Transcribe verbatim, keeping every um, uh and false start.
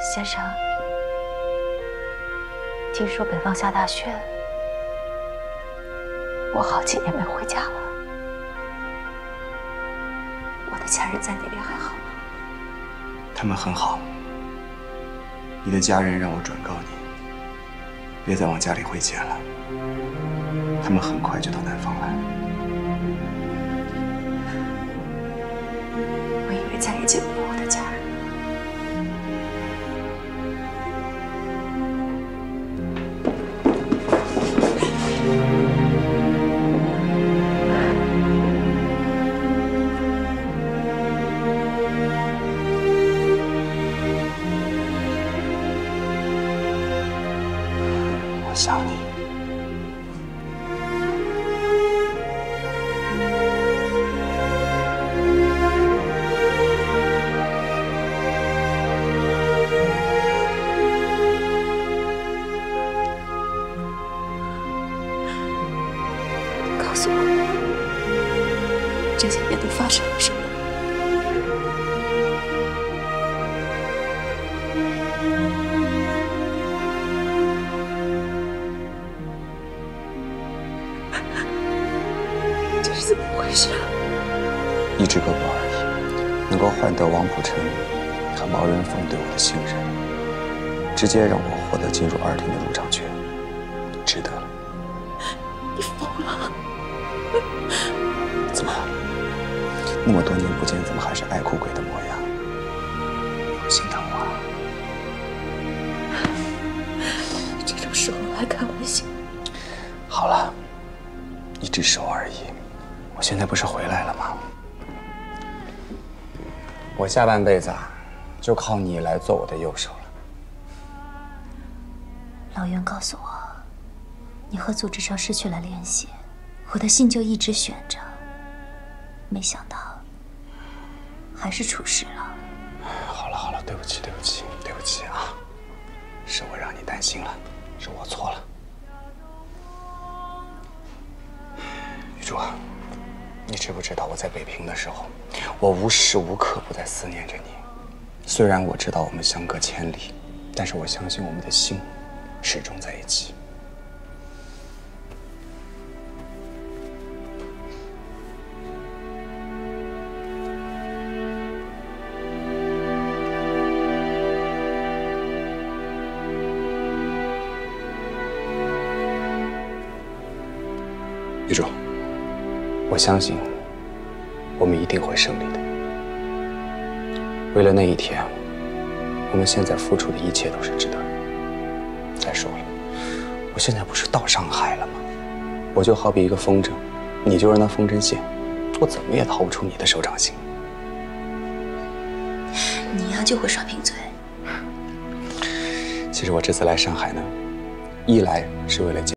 先生，听说北方下大雪，我好几年没回家了。我的家人在那边还好吗？ 他们很好。你的家人让我转告你，别再往家里汇钱了。他们很快就到南方来。 我以为再也见不到我的家人了。 想你， 告诉我，这些年都发生了什么？ 怎么回事？ 一只胳膊而已，能够换得王普辰和毛人凤对我的信任，直接让我获得进入二厅的入场券，值得了。 你疯了？ 怎么了？那么多年不见，怎么还是爱哭鬼的模样？你会心疼我啊？ 这种时候还开玩笑？ 好了，一只手而已。 我现在不是回来了吗？我下半辈子啊，就靠你来做我的右手了。 老袁告诉我，你和组织上失去了联系，我的信就一直悬着，没想到还是出事了。 好了好了，对不起对不起对不起啊，是我让你担心了，是我错了。玉珠啊。 你知不知道我在北平的时候，我无时无刻不在思念着你。虽然我知道我们相隔千里，但是我相信我们的心始终在一起。玉珠。 我相信，我们一定会胜利的。为了那一天，我们现在付出的一切都是值得的。再说了，我现在不是到上海了吗？我就好比一个风筝，你就是那风筝线，我怎么也逃不出你的手掌心。 你呀，就会耍贫嘴。 其实我这次来上海呢，一来是为了见。